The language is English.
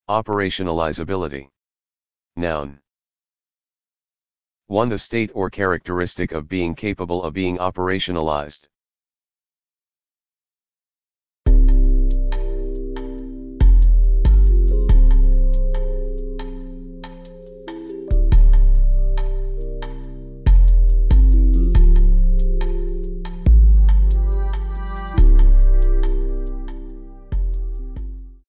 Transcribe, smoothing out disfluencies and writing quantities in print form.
Operationalizability. Noun. 1. The state or characteristic of being capable of being operationalized.